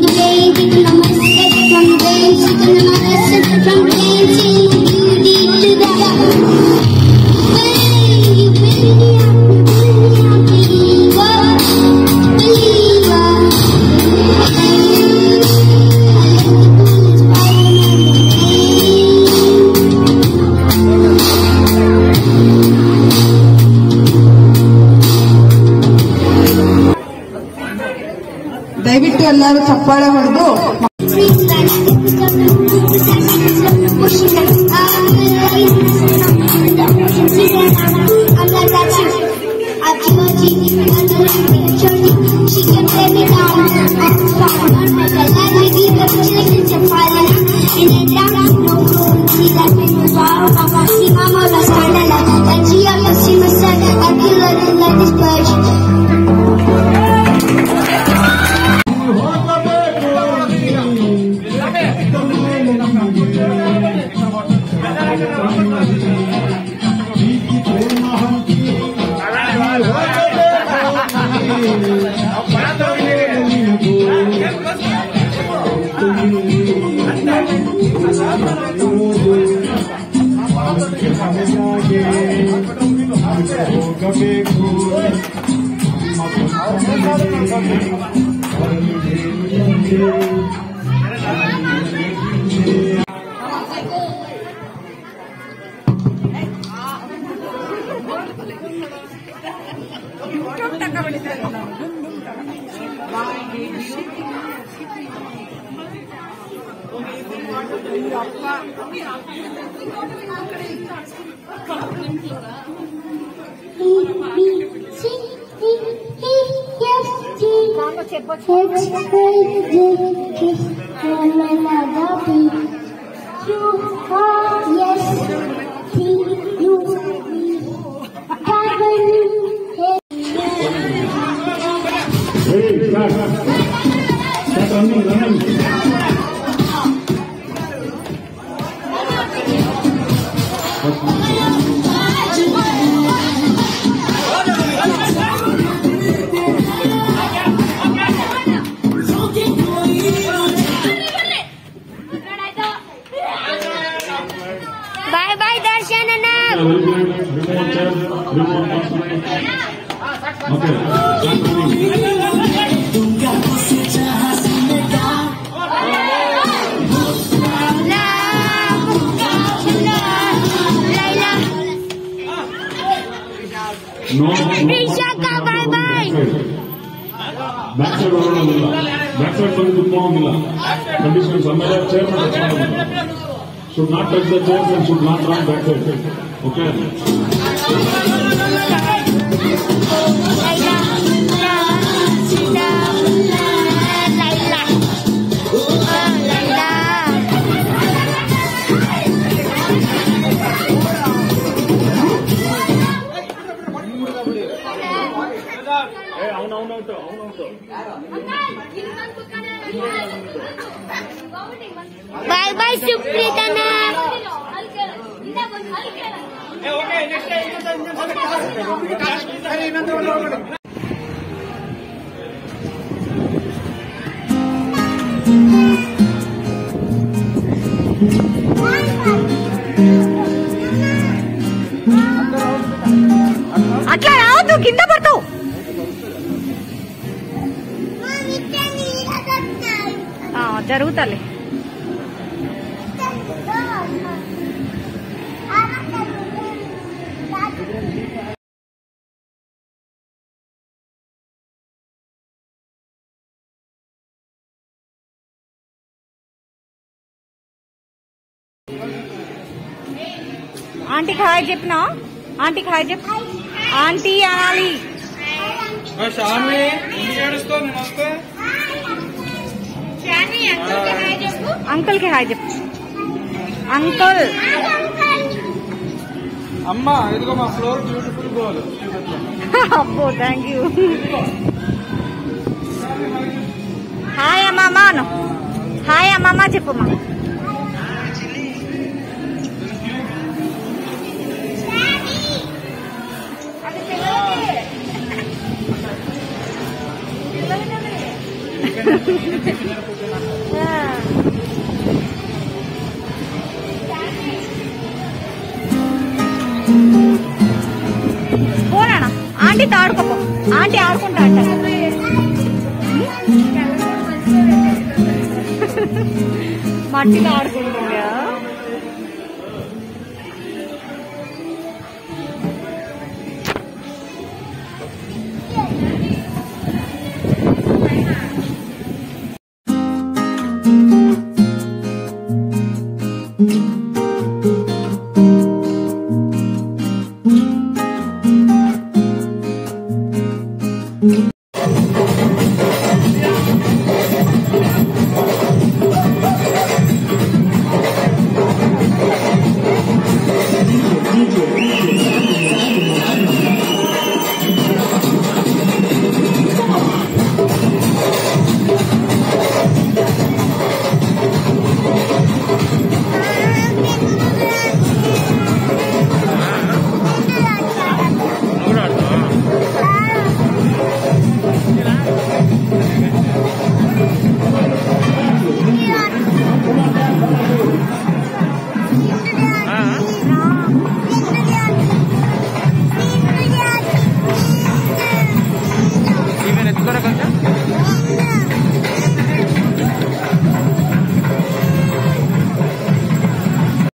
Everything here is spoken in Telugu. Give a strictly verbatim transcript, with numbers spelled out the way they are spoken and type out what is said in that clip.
brain, taking on my set from brain, taking on my lesson from brain, till beauty to the way, baby, ದಯವಿಟ್ಟು ಎಲ್ಲರೂ ಚಪ್ಪಾಳೆ ಹೊಡೆದು Bye bye Darshan Anna. Okay. No. Rishaka, bye bye. Backside ಹೋಗೋದಿಲ್ಲ. Backside ಬಂದು ಕುತ್ಕೊಳ್ಳೋದಿಲ್ಲ. Conditions ಆಮೇಲೆ chairman should not touch the chairs and should not run backside. Okay. Bye bye Supritana. అట్లా రావద్దు కింద పడతావు జరుగుతాలే ఆంటీకి హాయ్ చెప్పినా ఆంటీకి హాయ్ చెప్పు ఆంటీ అనాలి అంకుల్ కి హాయ్ చెప్పు అంకుల్ అమ్మా ఇదిగో మా ఫ్లోర్ బ్యూటిఫుల్ గోల్ అబ్బో థ్యాంక్ యూ హాయ్ అమ్మమ్మ హాయ్ అమ్మమ్మ చెప్పమ్మా మట్టిలో ఆడుకుంటారు